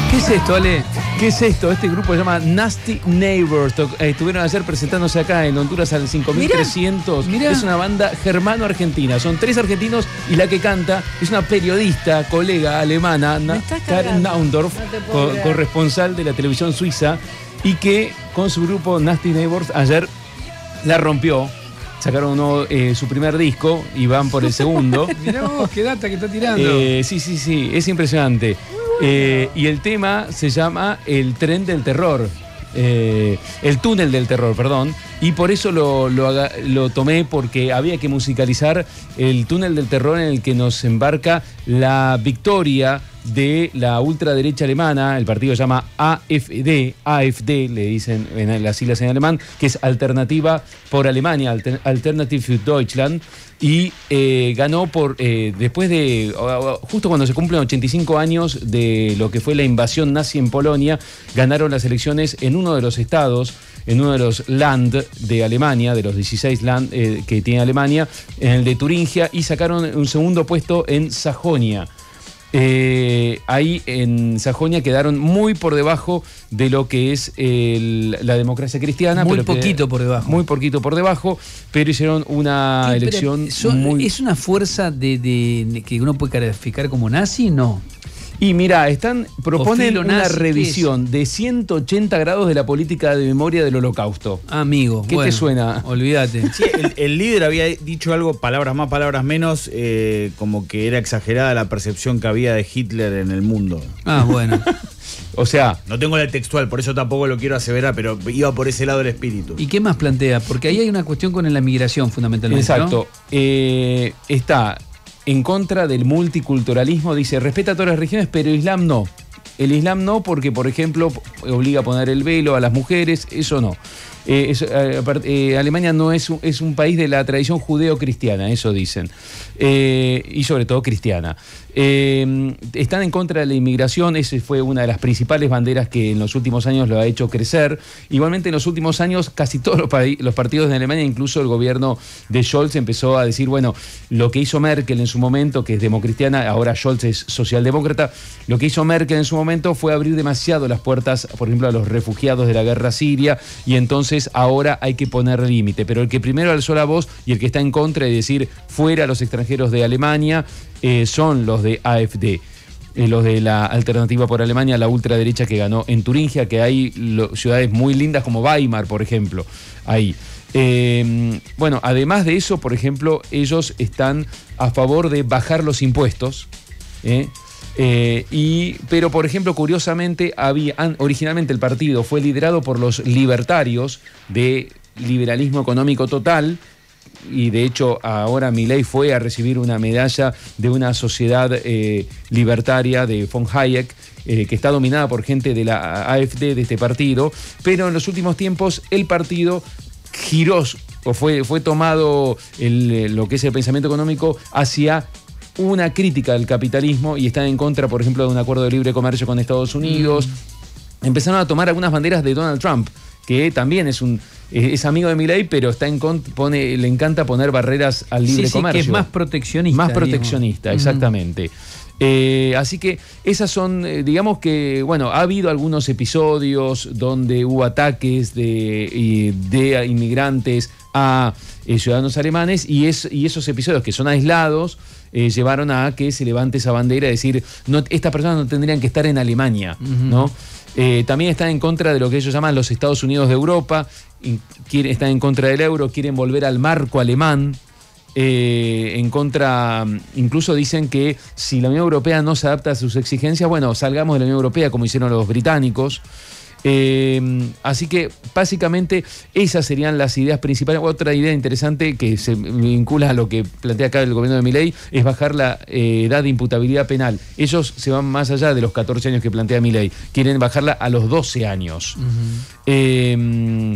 ¿Qué es esto, Ale? ¿Qué es esto? Este grupo se llama Nasty Neighbors. Estuvieron ayer presentándose acá en Honduras al 5300. Mirá. Es una banda germano-argentina. Son 3 argentinos y la que canta es una periodista, colega alemana, Karen Naundorf, corresponsal de la televisión suiza, y que con su grupo Nasty Neighbors ayer la rompió. Sacaron su primer disco y van por el segundo. Mirá vos, qué data que está tirando. Sí, es impresionante. Y el tema se llama El Tren del Terror. El Túnel del Terror, perdón. Y por eso lo tomé, porque había que musicalizar el Túnel del Terror en el que nos embarca la victoria de la ultraderecha alemana. El partido se llama AfD, le dicen en las siglas en alemán, que es Alternativa por Alemania, Alternative für Deutschland, y ganó después de, justo cuando se cumplen 85 años de lo que fue la invasión nazi en Polonia, ganaron las elecciones en uno de los estados, en uno de los Land de Alemania, de los 16 Land que tiene Alemania, en el de Turingia, y sacaron un segundo puesto en Sajonia. Ahí en Sajonia quedaron muy por debajo de lo que es la democracia cristiana. Muy poquito por debajo. Muy poquito por debajo, pero hicieron una elección muy... ¿Es una fuerza de que uno puede calificar como nazi? No. Y mira, proponen una revisión de 180 grados de la política de memoria del Holocausto. Amigo, ¿Qué te suena? Olvídate. Sí, el líder había dicho algo, palabras más, palabras menos, como que era exagerada la percepción que había de Hitler en el mundo. Ah, bueno. O sea... No tengo la textual, por eso tampoco lo quiero aseverar, pero iba por ese lado el espíritu. ¿Y qué más plantea? Porque ahí hay una cuestión con la migración, fundamentalmente. Exacto. ¿No? Está en contra del multiculturalismo, dice, respeta todas las religiones, pero Islam no. El Islam no, porque, por ejemplo, obliga a poner el velo a las mujeres, eso no. Alemania no es un país de la tradición judeo-cristiana, eso dicen. Y sobre todo cristiana. Están en contra de la inmigración, esa fue una de las principales banderas que en los últimos años lo ha hecho crecer. Igualmente en los últimos años casi todos los partidos de Alemania, incluso el gobierno de Scholz, empezó a decir, bueno, lo que hizo Merkel en su momento, que es democristiana, ahora Scholz es socialdemócrata, lo que hizo Merkel en su momento fue abrir demasiado las puertas, por ejemplo, a los refugiados de la guerra siria, y entonces ahora hay que poner límite. Pero el que primero alzó la voz y el que está en contra de decir fuera a los extranjeros de Alemania son los de AfD, los de la Alternativa por Alemania, la ultraderecha que ganó en Turingia, que hay ciudades muy lindas como Weimar, por ejemplo, ahí. Bueno, además de eso, por ejemplo, ellos están a favor de bajar los impuestos, pero, por ejemplo, curiosamente, originalmente el partido fue liderado por los libertarios de liberalismo económico total, y de hecho ahora Milei fue a recibir una medalla de una sociedad libertaria de von Hayek, que está dominada por gente de la AfD, de este partido, pero en los últimos tiempos el partido giró, o fue tomado lo que es el pensamiento económico hacia una crítica del capitalismo, y están en contra, por ejemplo, de un acuerdo de libre comercio con Estados Unidos. Empezaron a tomar algunas banderas de Donald Trump, que también es amigo de Milei, pero le encanta poner barreras al libre comercio. Que es más proteccionista. Más proteccionista, exactamente. Así que esas son, digamos que, bueno, ha habido algunos episodios donde hubo ataques de inmigrantes a ciudadanos alemanes, y esos episodios, que son aislados, llevaron a que se levante esa bandera y decir, no, estas personas no tendrían que estar en Alemania, ¿no? También están en contra de lo que ellos llaman los Estados Unidos de Europa, están en contra del euro, quieren volver al marco alemán, en contra, incluso dicen que si la Unión Europea no se adapta a sus exigencias, bueno, salgamos de la Unión Europea, como hicieron los británicos. Así que básicamente esas serían las ideas principales. Otra idea interesante que se vincula a lo que plantea acá el gobierno de Milei es bajar la edad de imputabilidad penal. Ellos se van más allá de los 14 años que plantea Milei, quieren bajarla a los 12 años.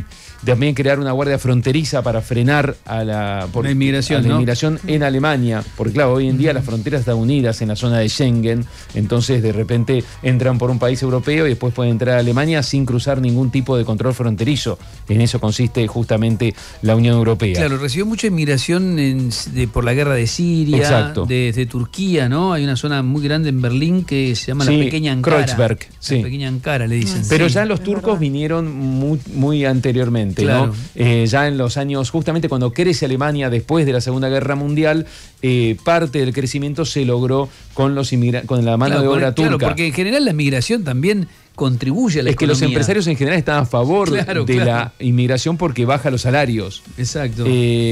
también crear una guardia fronteriza para frenar a la inmigración, ¿no? inmigración en Alemania, porque claro, hoy en día las fronteras están unidas en la zona de Schengen, entonces de repente entran por un país europeo y después pueden entrar a Alemania sin cruzar ningún tipo de control fronterizo. En eso consiste justamente la Unión Europea. Claro, recibió mucha inmigración por la guerra de Siria, Exacto. desde Turquía, ¿no? Hay una zona muy grande en Berlín que se llama la Pequeña Ankara. Kreuzberg, sí. La Pequeña Ankara, le dicen. Pero sí. ya los turcos vinieron muy anteriormente, claro. ¿no? Ya en los años, justamente cuando crece Alemania después de la Segunda Guerra Mundial, parte del crecimiento se logró con la mano de obra turca. Claro, porque en general la migración también contribuye a la economía. Es que los empresarios en general están a favor de la inmigración porque baja los salarios. Exacto.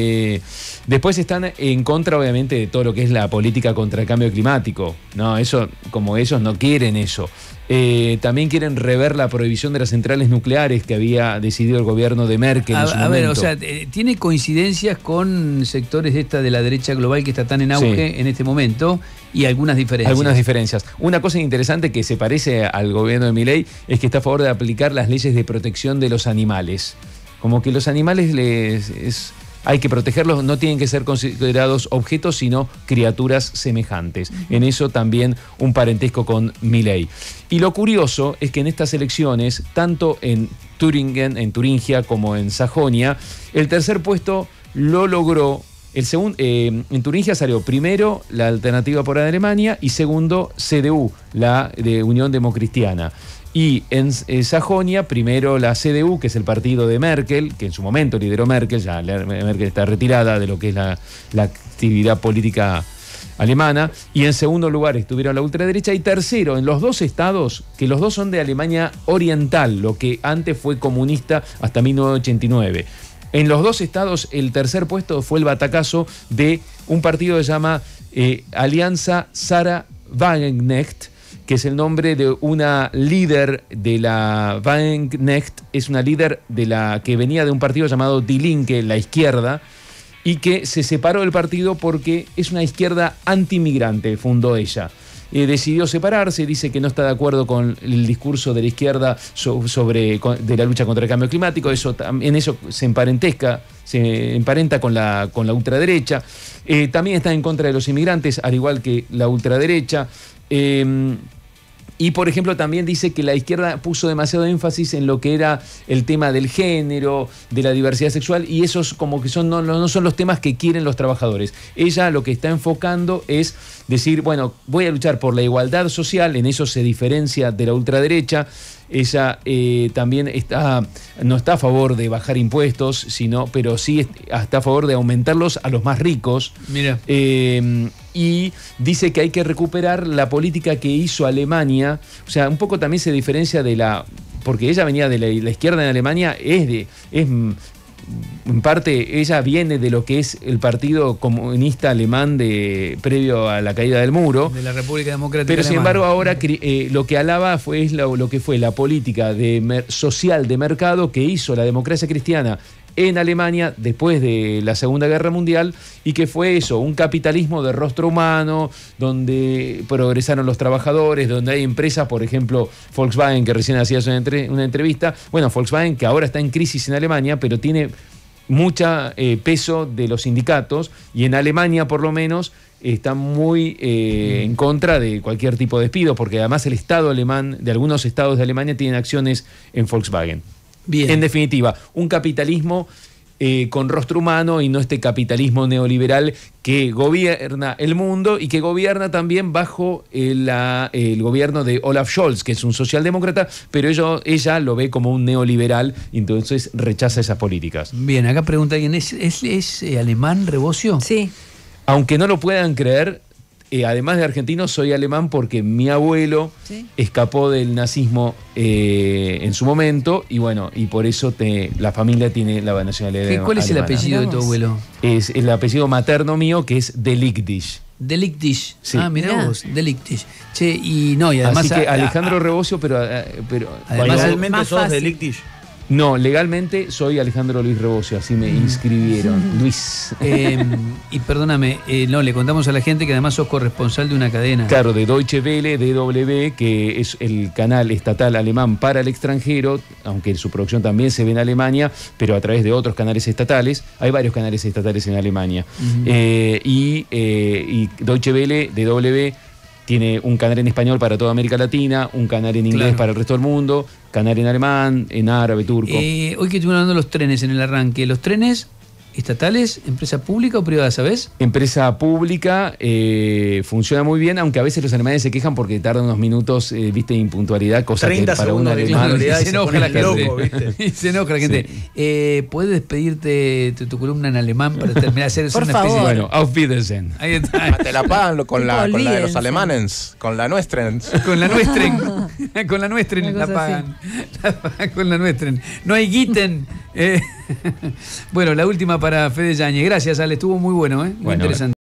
Después están en contra, obviamente, de todo lo que es la política contra el cambio climático. No, eso, como ellos no quieren eso. También quieren rever la prohibición de las centrales nucleares que había decidido el gobierno de Merkel en su momento. A ver, o sea, tiene coincidencias con sectores de la derecha global que está tan en auge en este momento y algunas diferencias. Algunas diferencias. Una cosa interesante que se parece al gobierno de Milei es que está a favor de aplicar las leyes de protección de los animales. Como que los animales hay que protegerlos, no tienen que ser considerados objetos, sino criaturas semejantes. En eso también un parentesco con Milei. Y lo curioso es que en estas elecciones, tanto en Turingia como en Sajonia, el tercer puesto lo logró. En Turingia salió primero la Alternativa por Alemania y segundo CDU, la de Unión Democristiana. Y en Sajonia, primero la CDU, que es el partido de Merkel, que en su momento lideró Merkel, ya Merkel está retirada de lo que es la actividad política alemana, y en segundo lugar estuvieron la ultraderecha, y tercero en los dos estados, que los dos son de Alemania Oriental, lo que antes fue comunista hasta 1989. En los dos estados el tercer puesto fue el batacazo de un partido que se llama Alianza Sarah Wagenknecht, que es el nombre de una líder de la Wagenknecht, es una líder que venía de un partido llamado Die Linke, la izquierda, y que se separó del partido porque es una izquierda antimigrante, fundó ella. Decidió separarse, dice que no está de acuerdo con el discurso de la izquierda de la lucha contra el cambio climático, en eso se emparenta con la ultraderecha. También está en contra de los inmigrantes, al igual que la ultraderecha. Y, por ejemplo, también dice que la izquierda puso demasiado énfasis en lo que era el tema del género, de la diversidad sexual, y esos como que no son los temas que quieren los trabajadores. Ella lo que está enfocando es decir, bueno, voy a luchar por la igualdad social, en eso se diferencia de la ultraderecha. Ella también no está a favor de bajar impuestos, pero sí está a favor de aumentarlos a los más ricos. Mira. Y dice que hay que recuperar la política que hizo Alemania. O sea, un poco también se diferencia porque ella venía de la izquierda en Alemania, en parte ella viene de lo que es el partido comunista alemán previo a la caída del muro. De la República Democrática Pero sin Alemana. embargo ahora lo que alaba es lo que fue la política social de mercado que hizo la democracia cristiana en Alemania después de la Segunda Guerra Mundial, y que fue eso, un capitalismo de rostro humano, donde progresaron los trabajadores, donde hay empresas, por ejemplo, Volkswagen, que recién hacías una entrevista, bueno, Volkswagen que ahora está en crisis en Alemania, pero tiene mucho peso de los sindicatos, y en Alemania por lo menos está muy en contra de cualquier tipo de despido, porque además el Estado alemán, de algunos estados de Alemania, tienen acciones en Volkswagen. Bien. En definitiva, un capitalismo con rostro humano, y no este capitalismo neoliberal que gobierna el mundo y que gobierna también bajo el gobierno de Olaf Scholz, que es un socialdemócrata, pero ella lo ve como un neoliberal y entonces rechaza esas políticas. Bien, acá pregunta alguien, ¿es alemán Rebocio? Sí. Aunque no lo puedan creer, además de argentino, soy alemán porque mi abuelo escapó del nazismo en su momento, y bueno, y por eso la familia tiene la nacionalidad alemana. ¿Cuál es el apellido de tu abuelo? Es el apellido materno mío, que es Delictisch. Delictisch. Sí. Ah, mirá vos, Delictisch. Che, y además... Así que Alejandro Rebocio, pero además realmente más sos fácil. Delictisch. No, legalmente soy Alejandro Luis Rebocio, así me inscribieron. Luis. Y perdóname, no, le contamos a la gente que además sos corresponsal de una cadena. Claro, de Deutsche Welle, DW, que es el canal estatal alemán para el extranjero, aunque su producción también se ve en Alemania, pero a través de otros canales estatales. Hay varios canales estatales en Alemania. Y Deutsche Welle, DW, tiene un canal en español para toda América Latina, un canal en inglés para el resto del mundo, canal en alemán, en árabe, turco. Hoy que estuvimos hablando de los trenes en el arranque, ¿los trenes estatales, empresa pública o privada, sabes? Empresa pública, funciona muy bien, aunque a veces los alemanes se quejan porque tardan unos minutos, viste, impuntualidad, cosa que para un alemán se enoja la gente. Loco, ¿viste? Se enoja la gente. Sí. ¿Puedes despedirte tu columna en alemán para terminar de hacer Por una favor. especie de... Bueno, auf Wiedersehen. Ahí está. Te la pagan con la de los Olvídense. alemanes, con la nuestra. Con la nuestren. Con la nuestren Una la cosa pagan. La pagan con la nuestren. No hay Gitten. Bueno, la última para Fede Yáñez. Gracias, Ale. Estuvo muy bueno, muy Bueno, interesante.